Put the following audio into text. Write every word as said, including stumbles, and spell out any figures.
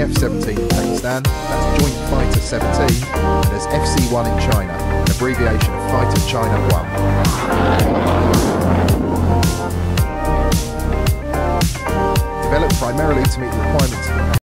F seventeen in Pakistan, that's Joint Fighter seventeen, and there's F C one in China, an abbreviation of Fighter China one. Developed primarily to meet the requirements of the